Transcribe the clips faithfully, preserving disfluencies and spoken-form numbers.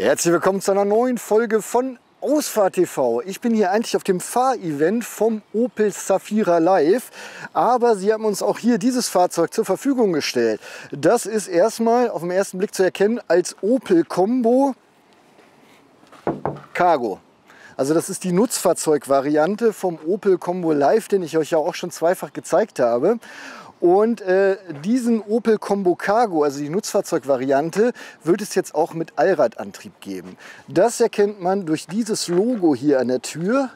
Herzlich willkommen zu einer neuen Folge von Ausfahrt T V. Ich bin hier eigentlich auf dem Fahrevent vom Opel Zafira Live, aber sie haben uns auch hier dieses Fahrzeug zur Verfügung gestellt. Das ist erstmal auf den ersten Blick zu erkennen als Opel Combo Cargo. Also das ist die Nutzfahrzeugvariante vom Opel Combo Live, den ich euch ja auch schon zweifach gezeigt habe. Und äh, diesen Opel Combo Cargo, also die Nutzfahrzeugvariante, wird es jetzt auch mit Allradantrieb geben. Das erkennt man durch dieses Logo hier an der Tür.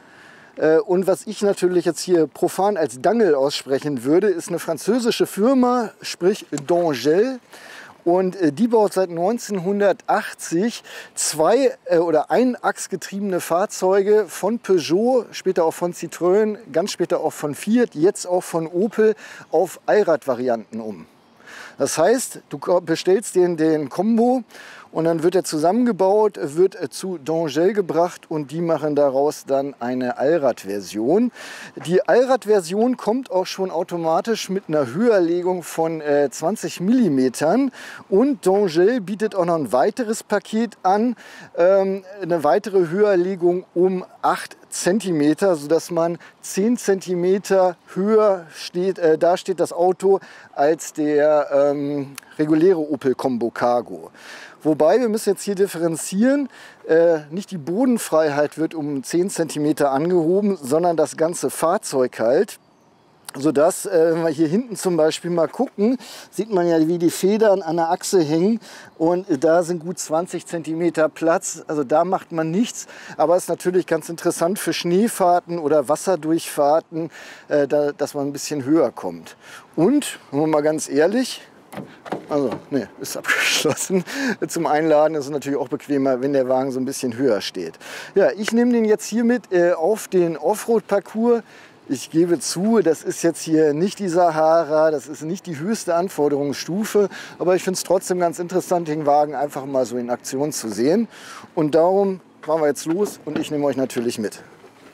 Äh, und was ich natürlich jetzt hier profan als Dangel aussprechen würde, ist eine französische Firma, sprich Dangel. Und äh, die baut seit neunzehnhundertachtzig zwei äh, oder einachsgetriebene Fahrzeuge von Peugeot, später auch von Citroën, ganz später auch von Fiat, jetzt auch von Opel auf Allradvarianten um. Das heißt, du bestellst den, den Combo und dann wird er zusammengebaut, wird zu Dangel gebracht und die machen daraus dann eine Allradversion. Die Allradversion kommt auch schon automatisch mit einer Höherlegung von äh, zwanzig Millimetern und Dangel bietet auch noch ein weiteres Paket an, ähm, eine weitere Höherlegung um acht Zentimeter, sodass man zehn Zentimeter höher steht, äh, da steht das Auto als der ähm, reguläre Opel Combo Cargo. Wobei, wir müssen jetzt hier differenzieren, äh, nicht die Bodenfreiheit wird um zehn Zentimeter angehoben, sondern das ganze Fahrzeug halt. Sodass, äh, wenn wir hier hinten zum Beispiel mal gucken, sieht man ja, wie die Federn an der Achse hängen und da sind gut zwanzig Zentimeter Platz. Also da macht man nichts, aber es ist natürlich ganz interessant für Schneefahrten oder Wasserdurchfahrten, äh, da, dass man ein bisschen höher kommt. Und, wenn man mal ganz ehrlich, also, ne, ist abgeschlossen. Zum Einladen ist es natürlich auch bequemer, wenn der Wagen so ein bisschen höher steht. Ja, ich nehme den jetzt hier mit äh, auf den Offroad-Parcours. Ich gebe zu, das ist jetzt hier nicht die Sahara, das ist nicht die höchste Anforderungsstufe, aber ich finde es trotzdem ganz interessant, den Wagen einfach mal so in Aktion zu sehen. Und darum fahren wir jetzt los und ich nehme euch natürlich mit.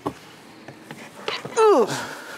Uh.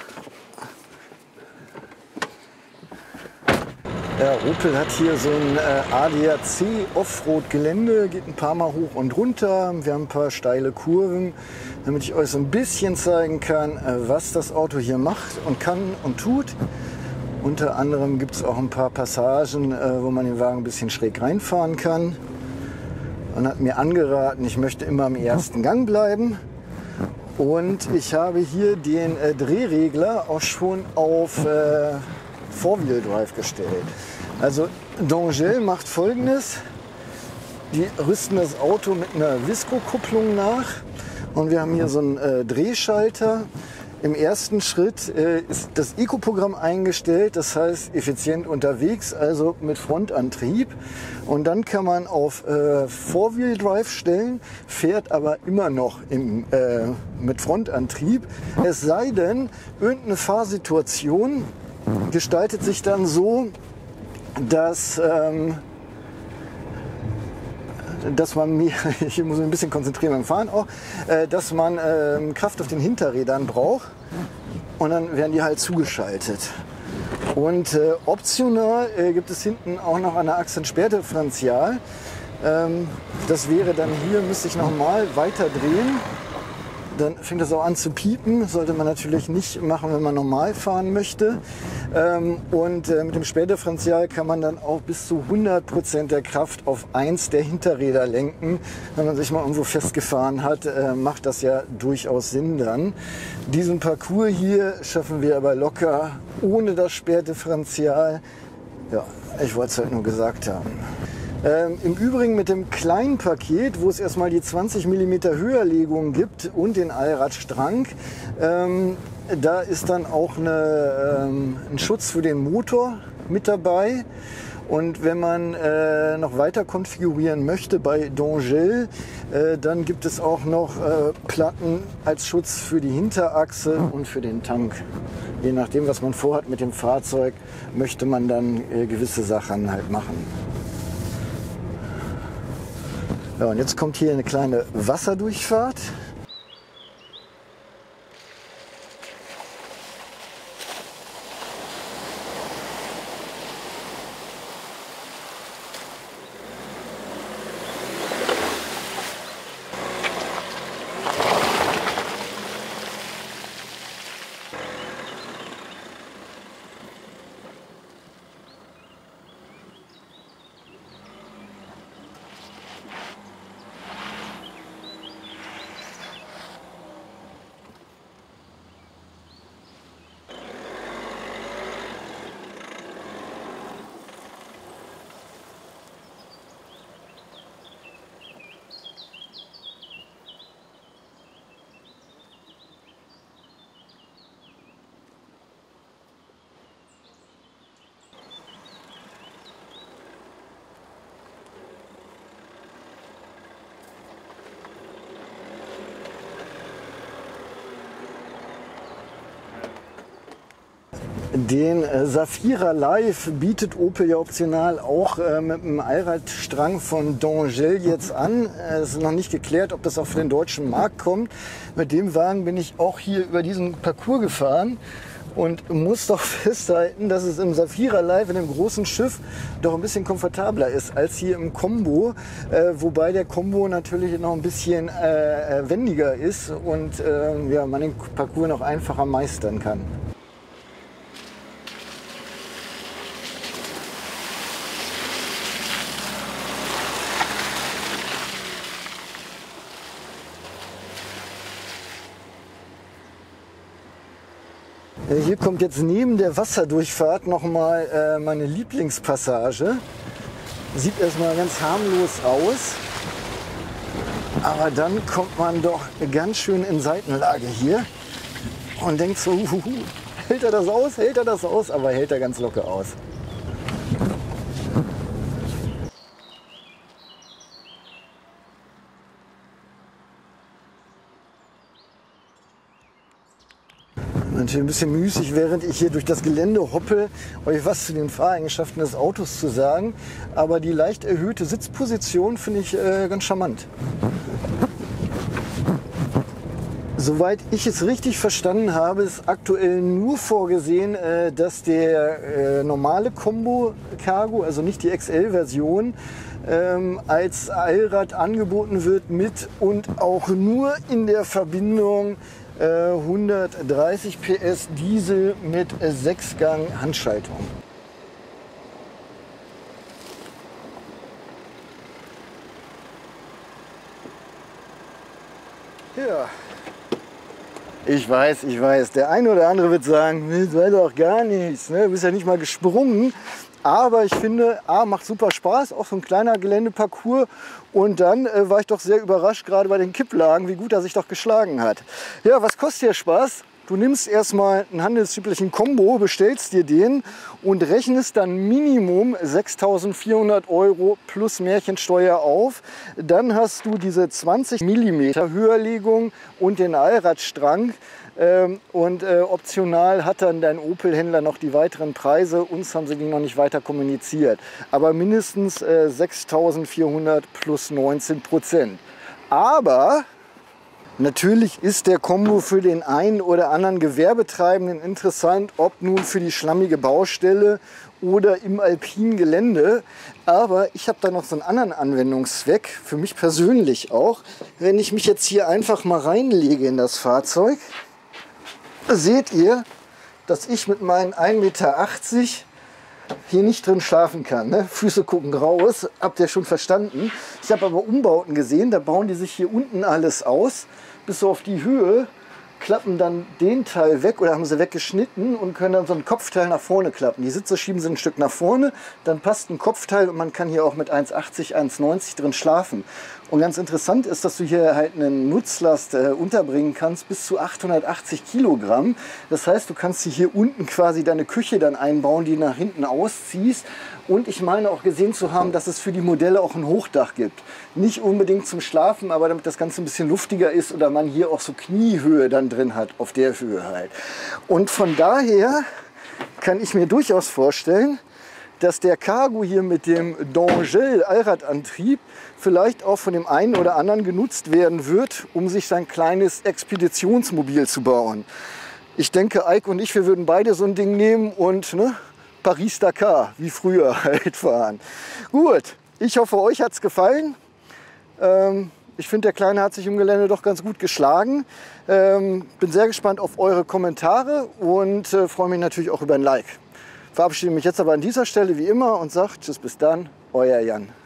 Ja, Opel hat hier so ein äh, A D A C Offroad-Gelände, geht ein paar Mal hoch und runter. Wir haben ein paar steile Kurven, damit ich euch so ein bisschen zeigen kann, äh, was das Auto hier macht und kann und tut. Unter anderem gibt es auch ein paar Passagen, äh, wo man den Wagen ein bisschen schräg reinfahren kann. Man hat mir angeraten, ich möchte immer im ersten Gang bleiben. Und ich habe hier den äh, Drehregler auch schon auf äh, Four-Wheel-Drive gestellt. Also Dangel macht Folgendes: Die rüsten das Auto mit einer Visco-Kupplung nach und wir haben hier so einen äh, Drehschalter. Im ersten Schritt äh, ist das Eco-Programm eingestellt, das heißt effizient unterwegs, also mit Frontantrieb. Und dann kann man auf äh, Four-Wheel-Drive stellen, fährt aber immer noch im, äh, mit Frontantrieb. Es sei denn, irgendeine Fahrsituation gestaltet sich dann so, dass, ähm, dass man mir, ich muss mich ein bisschen konzentrieren beim Fahren auch, äh, dass man ähm, Kraft auf den Hinterrädern braucht und dann werden die halt zugeschaltet. Und äh, optional äh, gibt es hinten auch noch an der Achse ein Sperrdifferential. Ähm, das wäre dann hier, müsste ich nochmal weiter drehen. Dann fängt das auch an zu piepen. Sollte man natürlich nicht machen, wenn man normal fahren möchte. Ähm, und äh, mit dem Sperrdifferential kann man dann auch bis zu hundert Prozent der Kraft auf eins der Hinterräder lenken. Wenn man sich mal irgendwo festgefahren hat, äh, macht das ja durchaus Sinn dann. Diesen Parcours hier schaffen wir aber locker ohne das Sperrdifferential. Ja, ich wollte es halt nur gesagt haben. Ähm, Im Übrigen mit dem kleinen Paket, wo es erstmal die zwanzig Millimeter Höherlegung gibt und den Allradstrang, ähm, da ist dann auch eine, ähm, ein Schutz für den Motor mit dabei. Und wenn man äh, noch weiter konfigurieren möchte bei Dangel, äh, dann gibt es auch noch äh, Platten als Schutz für die Hinterachse und für den Tank. Je nachdem, was man vorhat mit dem Fahrzeug, möchte man dann äh, gewisse Sachen halt machen. Ja, und jetzt kommt hier eine kleine Wasserdurchfahrt. Den äh, Zafira Live bietet Opel ja optional auch äh, mit einem Allradstrang von Dangel jetzt an. Es ist noch nicht geklärt, ob das auch für den deutschen Markt kommt. Mit dem Wagen bin ich auch hier über diesen Parcours gefahren und muss doch festhalten, dass es im Zafira Live in dem großen Schiff doch ein bisschen komfortabler ist als hier im Combo. Äh, wobei der Combo natürlich noch ein bisschen äh, wendiger ist und äh, ja, man den Parcours noch einfacher meistern kann. Hier kommt jetzt neben der Wasserdurchfahrt noch mal äh, meine Lieblingspassage. Sieht erstmal ganz harmlos aus, aber dann kommt man doch ganz schön in Seitenlage hier und denkt so, huhu, hält er das aus, hält er das aus, aber hält er ganz locker aus. Natürlich ein bisschen müßig, während ich hier durch das Gelände hoppe, euch was zu den Fahreigenschaften des Autos zu sagen. Aber die leicht erhöhte Sitzposition finde ich äh, ganz charmant. Soweit ich es richtig verstanden habe, ist aktuell nur vorgesehen, äh, dass der äh, normale Combo Cargo, also nicht die X L-Version, ähm, als Allrad angeboten wird mit und auch nur in der Verbindung hundertdreißig P S Diesel mit sechs Gang Handschaltung. Ja, ich weiß, ich weiß. Der eine oder andere wird sagen, das war doch gar nichts, ne? Du bist ja nicht mal gesprungen. Aber ich finde, A, macht super Spaß, auch so ein kleiner Geländeparcours. Und dann äh, war ich doch sehr überrascht, gerade bei den Kipplagen, wie gut er sich doch geschlagen hat. Ja, was kostet der Spaß? Du nimmst erstmal einen handelsüblichen Combo, bestellst dir den und rechnest dann Minimum sechstausendvierhundert Euro plus Märchensteuer auf. Dann hast du diese zwanzig Millimeter Höherlegung und den Allradstrang. Und äh, optional hat dann dein Opel-Händler noch die weiteren Preise. Uns haben sie die noch nicht weiter kommuniziert. Aber mindestens äh, sechstausendvierhundert plus neunzehn Prozent. Aber natürlich ist der Combo für den einen oder anderen Gewerbetreibenden interessant, ob nun für die schlammige Baustelle oder im alpinen Gelände. Aber ich habe da noch so einen anderen Anwendungszweck, für mich persönlich auch. Wenn ich mich jetzt hier einfach mal reinlege in das Fahrzeug, seht ihr, dass ich mit meinen ein Meter achtzig hier nicht drin schlafen kann. Ne? Füße gucken raus, habt ihr schon verstanden. Ich habe aber Umbauten gesehen, da bauen die sich hier unten alles aus, bis so auf die Höhe, klappen dann den Teil weg oder haben sie weggeschnitten und können dann so ein Kopfteil nach vorne klappen. Die Sitze schieben sie ein Stück nach vorne, dann passt ein Kopfteil und man kann hier auch mit eins achtzig, eins neunzig drin schlafen. Und ganz interessant ist, dass du hier halt eine Nutzlast äh, unterbringen kannst bis zu achthundertachtzig Kilogramm. Das heißt, du kannst hier unten quasi deine Küche dann einbauen, die nach hinten ausziehst. Und ich meine auch gesehen zu haben, dass es für die Modelle auch ein Hochdach gibt. Nicht unbedingt zum Schlafen, aber damit das Ganze ein bisschen luftiger ist oder man hier auch so Kniehöhe dann drin hat, auf der Höhe halt. Und von daher kann ich mir durchaus vorstellen, dass der Cargo hier mit dem Dangel Allradantrieb vielleicht auch von dem einen oder anderen genutzt werden wird, um sich sein kleines Expeditionsmobil zu bauen. Ich denke, Eike und ich, wir würden beide so ein Ding nehmen und ne, Paris-Dakar, wie früher halt fahren. Gut, ich hoffe, euch hat es gefallen. Ähm, ich finde, der Kleine hat sich im Gelände doch ganz gut geschlagen. Ähm, bin sehr gespannt auf eure Kommentare und äh, freue mich natürlich auch über ein Like. Verabschiede mich jetzt aber an dieser Stelle wie immer und sage tschüss, bis dann, euer Jan.